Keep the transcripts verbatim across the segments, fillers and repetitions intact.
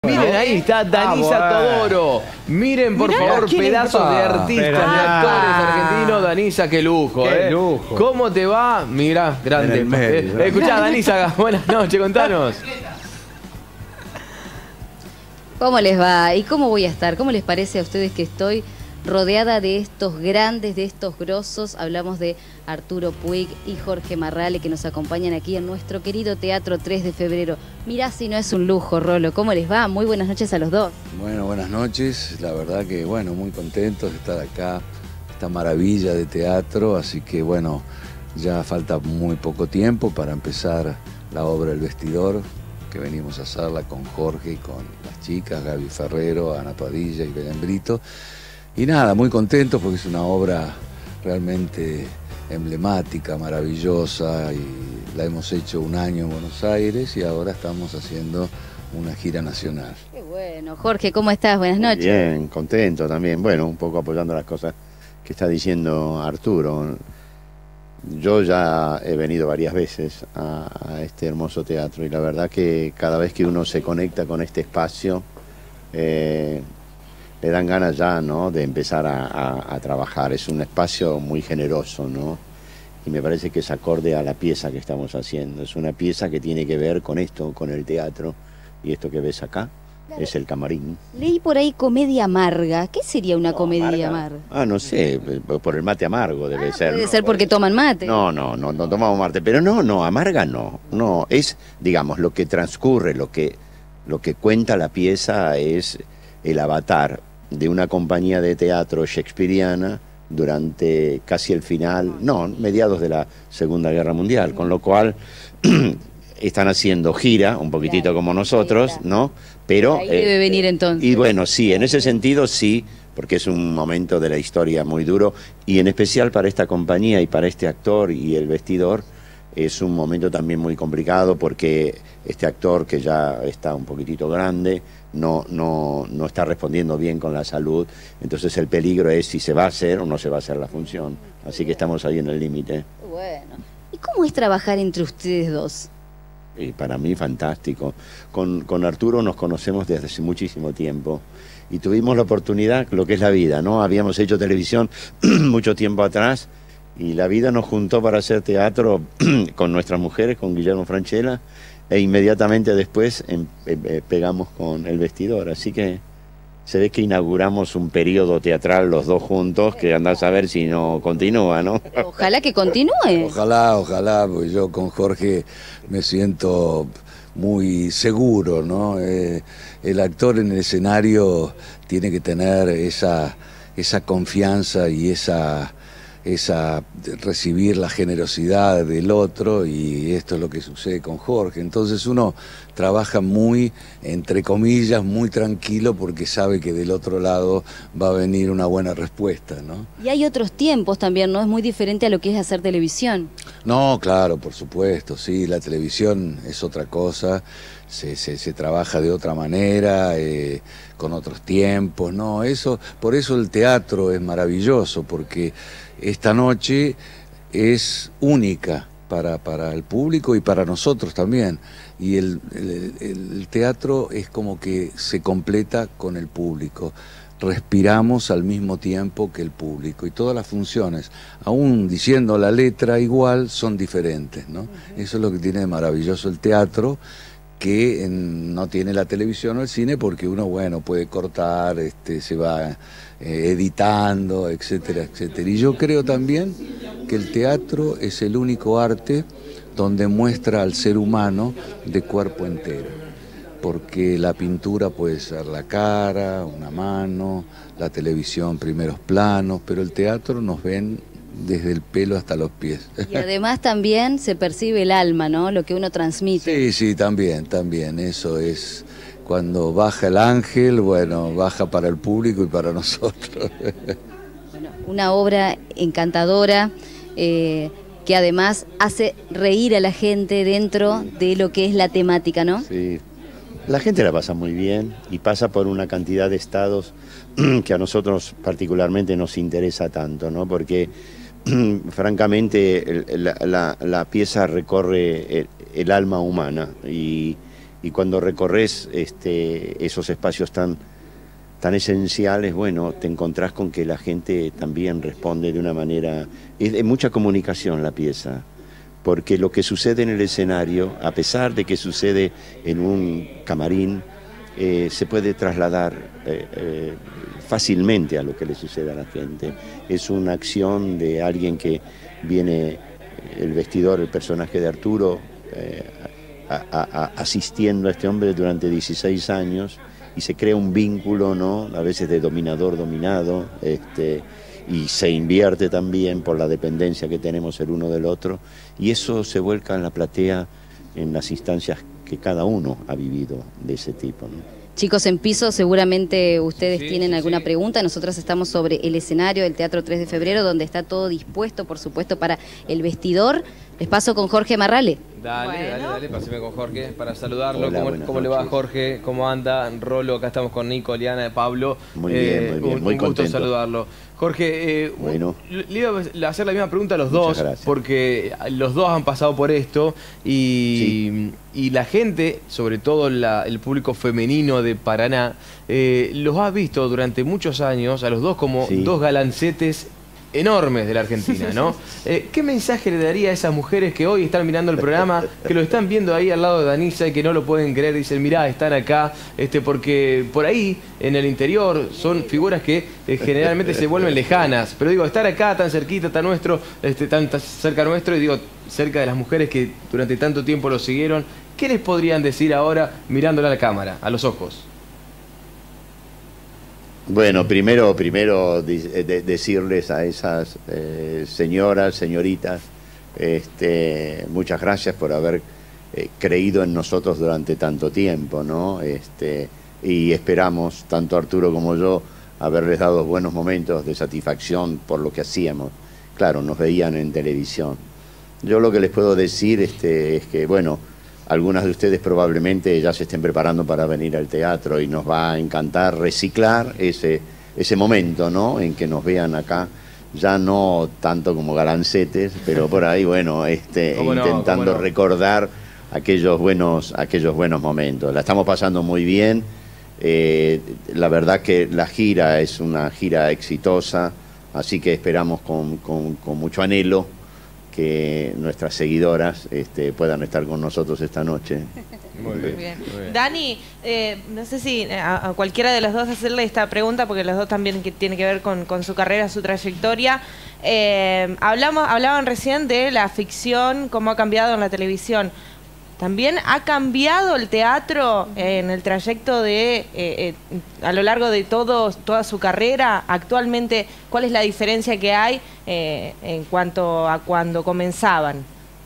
Miren, ahí está Danisa Ah, bueno. Todoro. Miren, por Mirá, favor, ¿quién pedazos es? de artistas, Pero de actores nada. argentinos. Danisa, qué lujo, Qué eh. lujo. ¿Cómo te va? Mirá, grande. En el medio, Eh, escuchá, Danisa, buenas noches, contanos. ¿Cómo les va? ¿Y cómo voy a estar? ¿Cómo les parece a ustedes que estoy rodeada de estos grandes, de estos grosos? Hablamos de Arturo Puig y Jorge Marrale, que nos acompañan aquí en nuestro querido Teatro tres de febrero. Mirá si no es un lujo, Rolo. ¿Cómo les va? Muy buenas noches a los dos. Bueno, buenas noches. La verdad que, bueno, muy contentos de estar acá, esta maravilla de teatro. Así que, bueno, ya falta muy poco tiempo para empezar la obra El Vestidor, que venimos a hacerla con Jorge y con las chicas, Gaby Ferrero, Ana Padilla y Belén Brito. Y nada, muy contentos porque es una obra realmente emblemática, maravillosa, y la hemos hecho un año en Buenos Aires y ahora estamos haciendo una gira nacional. Qué bueno. Jorge, ¿cómo estás? Buenas noches. Bien, contento también. Bueno, un poco apoyando las cosas que está diciendo Arturo. Yo ya he venido varias veces a, a este hermoso teatro y la verdad que cada vez que uno se conecta con este espacio, eh, le dan ganas ya, ¿no?, de empezar a, a, a trabajar. Es un espacio muy generoso, ¿no? Y me parece que es acorde a la pieza que estamos haciendo. Es una pieza que tiene que ver con esto, con el teatro. Y esto que ves acá es el camarín. Leí por ahí comedia amarga. ¿Qué sería una No, comedia amarga. amarga? Ah, no sé, por el mate amargo debe Ah, ser. puede ¿no? ser porque toman mate. No, no, no, no tomamos mate, pero no, no, amarga no, no, es, digamos, lo que transcurre, lo que, lo que cuenta la pieza es el avatar de una compañía de teatro shakespeariana durante casi el final, no, mediados de la Segunda Guerra Mundial, con lo cual están haciendo gira, un poquitito Claro, como nosotros, ahí está. ¿no? Pero... Ahí debe venir entonces. Y bueno, sí, en ese sentido sí, porque es un momento de la historia muy duro, y en especial para esta compañía y para este actor y El Vestidor, es un momento también muy complicado porque este actor, que ya está un poquitito grande, no, no, no está respondiendo bien con la salud, entonces el peligro es si se va a hacer o no se va a hacer la función, así que estamos ahí en el límite. Bueno. ¿Y cómo es trabajar entre ustedes dos? Y para mí fantástico. Con, con Arturo nos conocemos desde hace muchísimo tiempo y tuvimos la oportunidad, lo que es la vida, ¿no? Habíamos hecho televisión mucho tiempo atrás y la vida nos juntó para hacer teatro con nuestras mujeres, con Guillermo Francella, e inmediatamente después em, eh, pegamos con El Vestidor. Así que se ve que inauguramos un periodo teatral los dos juntos, que andás a ver si no continúa, ¿no? Ojalá que continúe. Ojalá, ojalá, porque yo con Jorge me siento muy seguro, ¿no? Eh, el actor en el escenario tiene que tener esa, esa confianza y esa, esa recibir la generosidad del otro, y esto es lo que sucede con Jorge. Entonces uno trabaja muy, entre comillas, muy tranquilo porque sabe que del otro lado va a venir una buena respuesta, ¿no? Y hay otros tiempos también, ¿no? Es muy diferente a lo que es hacer televisión. No, claro, por supuesto, sí, la televisión es otra cosa, se, se, se trabaja de otra manera, eh, con otros tiempos, no, eso, por eso el teatro es maravilloso, porque esta noche es única para, para el público y para nosotros también, y el, el, el teatro es como que se completa con el público. Respiramos al mismo tiempo que el público y todas las funciones, aún diciendo la letra igual, son diferentes, ¿no? Eso es lo que tiene de maravilloso el teatro, que en, no tiene la televisión o el cine, porque uno, bueno, puede cortar, este, se va eh, editando, etcétera, etcétera. Y yo creo también que el teatro es el único arte donde muestra al ser humano de cuerpo entero, porque la pintura puede ser la cara, una mano, la televisión primeros planos, pero el teatro nos ven desde el pelo hasta los pies. Y además también se percibe el alma, ¿no? Lo que uno transmite. Sí, sí, también, también, eso es, cuando baja el ángel, bueno, baja para el público y para nosotros. Bueno, una obra encantadora, eh, que además hace reír a la gente dentro de lo que es la temática, ¿no? Sí. La gente la pasa muy bien y pasa por una cantidad de estados que a nosotros particularmente nos interesa tanto, ¿no? Porque francamente el, la, la, la pieza recorre el, el alma humana y, y cuando recorres este, esos espacios tan, tan esenciales, bueno, te encontrás con que la gente también responde de una manera... Es de mucha comunicación la pieza, porque lo que sucede en el escenario, a pesar de que sucede en un camarín, eh, se puede trasladar eh, eh, fácilmente a lo que le sucede a la gente. Es una acción de alguien que viene, el vestidor, el personaje de Arturo, eh, a, a, a, asistiendo a este hombre durante dieciséis años, y se crea un vínculo, ¿no? A veces de dominador-dominado, este, y se invierte también por la dependencia que tenemos el uno del otro, y eso se vuelca en la platea en las instancias que cada uno ha vivido de ese tipo, ¿no? Chicos, en piso seguramente ustedes Sí, tienen sí, alguna sí. pregunta. Nosotros estamos sobre el escenario del Teatro tres de febrero, donde está todo dispuesto, por supuesto, para el vestidor. Les paso con Jorge Marrale. Dale, Bueno. dale, dale, páseme con Jorge para saludarlo. Hola, ¿Cómo, buenas cómo le va, noches. Jorge? ¿Cómo anda? Rolo, acá estamos con Nico, Liana, Pablo. Muy bien, muy bien, un, muy un gusto contento. saludarlo. Jorge, eh, Bueno. le iba a hacer la misma pregunta a los Muchas dos, gracias. porque los dos han pasado por esto y, y la gente, sobre todo la- el público femenino de Paraná, eh, los ha visto durante muchos años a los dos como Sí. dos galancetes enormes de la Argentina, ¿no? Eh, ¿Qué mensaje le daría a esas mujeres que hoy están mirando el programa, que lo están viendo ahí al lado de Danisa y que no lo pueden creer? Dicen, mirá, están acá, este, porque por ahí, en el interior, son figuras que eh, generalmente se vuelven lejanas. Pero digo, estar acá tan cerquita, tan nuestro, este, tan, tan cerca nuestro, y digo, cerca de las mujeres que durante tanto tiempo lo siguieron, ¿qué les podrían decir ahora mirándola a la cámara, a los ojos? Bueno, primero, primero di- de- decirles a esas eh, señoras, señoritas, este, muchas gracias por haber eh, creído en nosotros durante tanto tiempo, ¿no? Este, y esperamos, tanto Arturo como yo, haberles dado buenos momentos de satisfacción por lo que hacíamos. Claro, nos veían en televisión. Yo lo que les puedo decir este, es que, bueno, algunas de ustedes probablemente ya se estén preparando para venir al teatro y nos va a encantar reciclar ese, ese momento, ¿no? En que nos vean acá, ya no tanto como galancetes, pero por ahí, bueno, este, ¿Cómo no? intentando ¿Cómo no? recordar aquellos buenos, aquellos buenos momentos. La estamos pasando muy bien. Eh, la verdad que la gira es una gira exitosa, así que esperamos con, con, con mucho anhelo que nuestras seguidoras este, puedan estar con nosotros esta noche. Muy Muy bien. bien. muy bien. Dani, eh, no sé si a, a cualquiera de los dos hacerle esta pregunta, porque los dos también que tiene que ver con, con su carrera, su trayectoria. Eh, hablamos, hablaban recién de la ficción, cómo ha cambiado en la televisión. ¿También ha cambiado el teatro en el trayecto de, eh, eh, a lo largo de todo, toda su carrera? Actualmente, ¿cuál es la diferencia que hay eh, en cuanto a cuando comenzaban?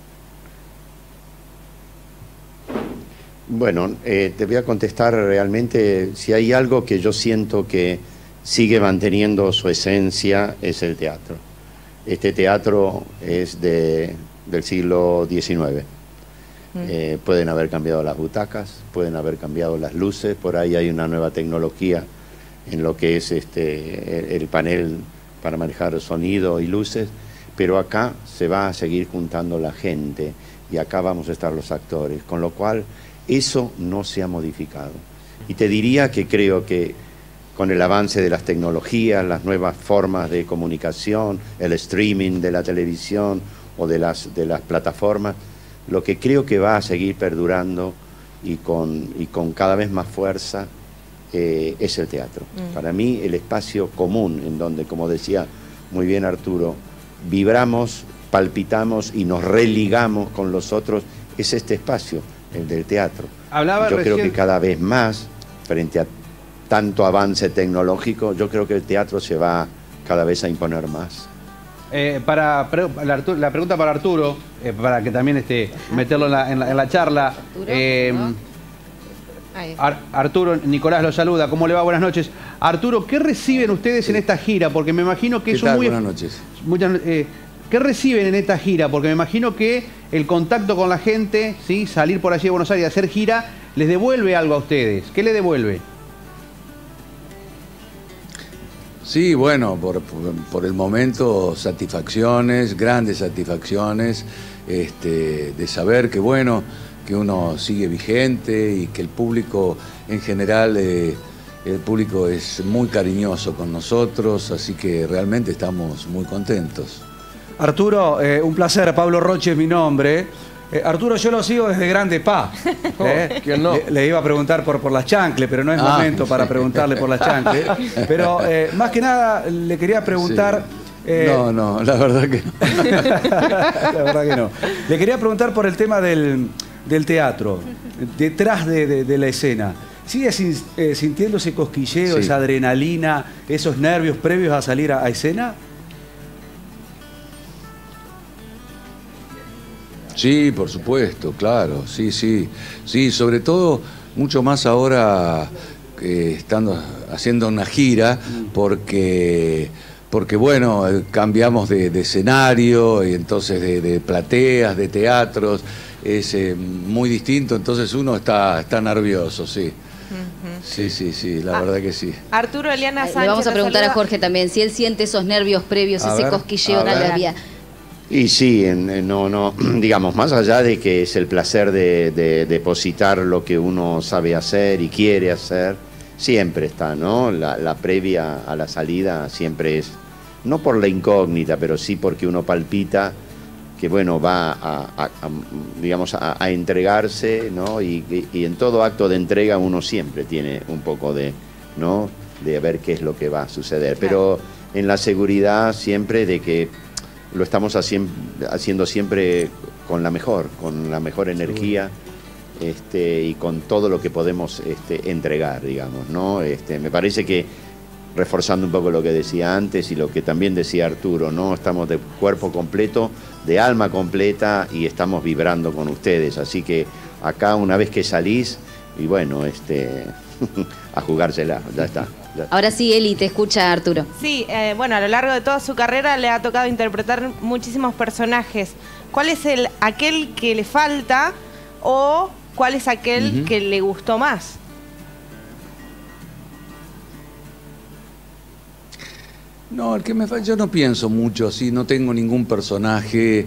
Bueno, eh, te voy a contestar realmente, si hay algo que yo siento que sigue manteniendo su esencia, es el teatro. Este teatro es de, del siglo diecinueve. Eh, pueden haber cambiado las butacas, pueden haber cambiado las luces, por ahí hay una nueva tecnología en lo que es este, el, el panel para manejar sonido y luces, pero acá se va a seguir juntando la gente y acá vamos a estar los actores, con lo cual eso no se ha modificado. Y te diría que creo que con el avance de las tecnologías, las nuevas formas de comunicación, el streaming de la televisión o de las, de las plataformas, lo que creo que va a seguir perdurando y con, y con cada vez más fuerza eh, es el teatro. Mm. Para mí el espacio común en donde, como decía muy bien Arturo, vibramos, palpitamos y nos religamos con los otros, es este espacio, el del teatro. Hablaba Y yo creo recién- que cada vez más, frente a tanto avance tecnológico, yo creo que el teatro se va cada vez a imponer más. Eh, para pre- la, Artu- la pregunta para Arturo, eh, para que también este, meterlo en la, en la- en la charla. Arturo, Eh, ¿no? Ahí. Ar- Arturo, Nicolás lo saluda. ¿Cómo le va? Buenas noches. Arturo, ¿qué reciben ustedes en esta gira? Porque me imagino que ¿Qué eso tal? muy... Buenas noches. Muchas, eh, ¿Qué reciben en esta gira? Porque me imagino que el contacto con la gente, ¿sí? Salir por allí de Buenos Aires y hacer gira, les devuelve algo a ustedes. ¿Qué le devuelve? Sí, bueno, por, por- por el momento satisfacciones, grandes satisfacciones, este, de saber que, bueno, que uno sigue vigente y que el público en general, eh, el público es muy cariñoso con nosotros, así que realmente estamos muy contentos. Arturo, eh, un placer. Pablo Roche es mi nombre. Eh, Arturo, yo lo sigo desde Grande Pa. ¿eh? ¿Quién no? Le, le iba a preguntar por, por las chancles, pero no es Ah. momento para preguntarle por las chancles. Pero eh, más que nada le quería preguntar... Sí. eh, No, no, la verdad que no. La verdad que no. Le quería preguntar por el tema del, del teatro, detrás de, de- de la escena. ¿Sigue sin- eh, sintiendo ese cosquilleo, Sí. esa adrenalina, esos nervios previos a salir a, a escena? Sí, por supuesto, claro, sí, sí. Sí, sobre todo mucho más ahora que estando haciendo una gira, porque, porque bueno, eh, cambiamos de, de escenario y entonces de, de plateas, de teatros, es eh, muy distinto, entonces uno está, está nervioso, sí. Sí, sí, sí, la Ah. verdad que sí. Arturo, Eliana Le Sánchez. vamos a te preguntar a saluda. Jorge también si él siente esos nervios previos, A ese ver, cosquilleo a que ver. había. Y sí, en- en- no, no, digamos, más allá de que es el placer de, de depositar lo que uno sabe hacer y quiere hacer, siempre está, ¿no? La, la previa a la salida siempre es, no por la incógnita, pero sí porque uno palpita que, bueno, va a, a- a, digamos, a, a entregarse, ¿no? Y, y- y en todo acto de entrega uno siempre tiene un poco de, ¿no? De ver qué es lo que va a suceder. Pero en la seguridad siempre de que lo estamos hacien- haciendo siempre con la mejor, con la mejor energía, este, y con todo lo que podemos este, entregar, digamos, ¿no? Este, me parece que, reforzando un poco lo que decía antes y lo que también decía Arturo, ¿no? Estamos de cuerpo completo, de alma completa y estamos vibrando con ustedes. Así que acá una vez que salís, y bueno, este, a jugársela, ya está. ya. Ahora sí, Eli, te escucha Arturo. Sí, eh, bueno, a lo largo de toda su carrera le ha tocado interpretar muchísimos personajes. ¿Cuál es el aquel que le falta o cuál es aquel Ujú. que le gustó más? No, el que me fa- yo no pienso mucho así, no tengo ningún personaje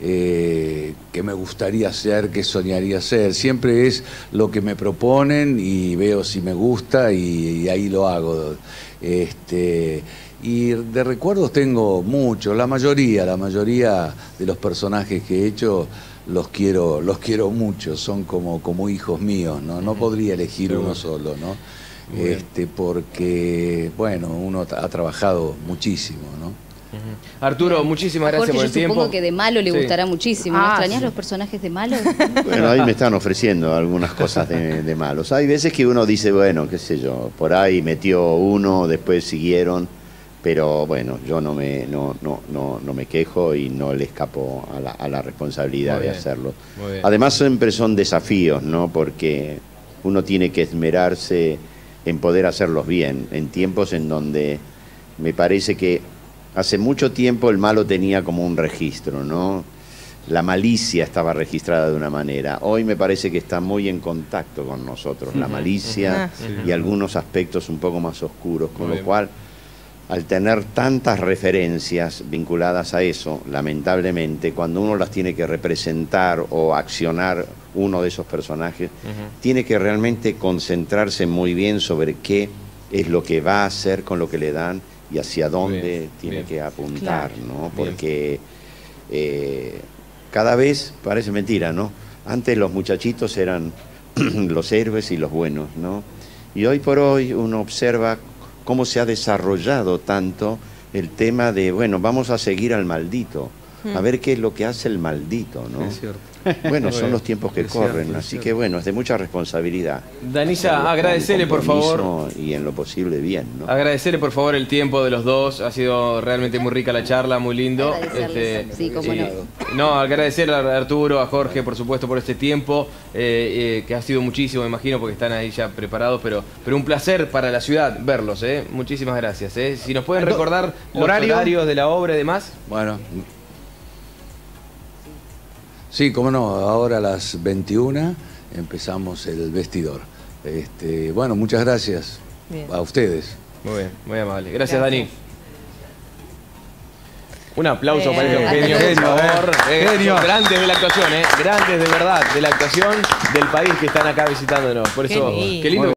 eh, que me gustaría ser, que soñaría ser. Siempre es lo que me proponen y veo si me gusta y, y ahí lo hago. Este, y de recuerdos tengo muchos, la mayoría, la mayoría de los personajes que he hecho los quiero, los quiero mucho, son como, como hijos míos, ¿no? No podría elegir Seguro. uno solo, ¿no? Muy bien. Este, porque, bueno, uno ha ha trabajado muchísimo, ¿no? Arturo, muchísimas gracias Jorge, por yo el tiempo. supongo que de malo le Sí. gustará muchísimo. ¿No Ah, extrañás sí. los personajes de malo? Bueno, ahí me están ofreciendo algunas cosas de, de malos. Hay veces que uno dice, bueno, qué sé yo, por ahí metió uno, después siguieron, pero bueno, yo no me, no, no, no, no me quejo y no le escapo a la, a la responsabilidad Muy de bien, hacerlo. muy bien. Además siempre son desafíos, ¿no? Porque uno tiene que esmerarse en poder hacerlos bien, en tiempos en donde me parece que hace mucho tiempo el malo tenía como un registro, ¿no? La malicia estaba registrada de una manera. Hoy me parece que está muy en contacto con nosotros, la malicia ujú. y algunos aspectos un poco más oscuros, con Muy lo bien. cual, al tener tantas referencias vinculadas a eso, lamentablemente, cuando uno las tiene que representar o accionar uno de esos personajes, Ujú. tiene que realmente concentrarse muy bien sobre qué es lo que va a hacer con lo que le dan y hacia dónde bien, tiene bien. que apuntar, Claro. ¿no? Bien. Porque eh, cada vez, parece mentira, ¿no? Antes los muchachitos eran los héroes y los buenos, ¿no? Y hoy por hoy uno observa cómo se ha desarrollado tanto el tema de, bueno, vamos a seguir al maldito, a ver qué es lo que hace el maldito, ¿no? Es cierto. Bueno, Muy son bien. los tiempos que Es cierto, corren, es así cierto. que bueno, es de mucha responsabilidad. Danisa, Hacerlo con agradecele por favor. compromiso y en lo posible bien, ¿no? Agradecerle por favor el tiempo de los dos, ha sido realmente muy rica la charla, muy lindo. Agradecerles, sí, cómo no. No, agradecer a Arturo, a Jorge, por supuesto, por este tiempo, eh, eh, que ha sido muchísimo, me imagino, porque están ahí ya preparados, pero, pero un placer para la ciudad verlos, ¿eh? Muchísimas gracias. ¿eh? Si nos pueden recordar los ¿Horario? horarios de la obra y demás. Bueno. Sí, cómo no, ahora a las veintiuna empezamos el vestidor. Este, bueno, muchas gracias Bien. a ustedes. Muy bien, muy amable. Gracias, Gracias. Dani. Un aplauso Bien. para estos Hasta genios, por luego. favor. Eh, Genio. son grandes de la actuación, ¿eh? Grandes de verdad de la actuación del país que están acá visitándonos. Por Qué eso, lindo. qué lindo.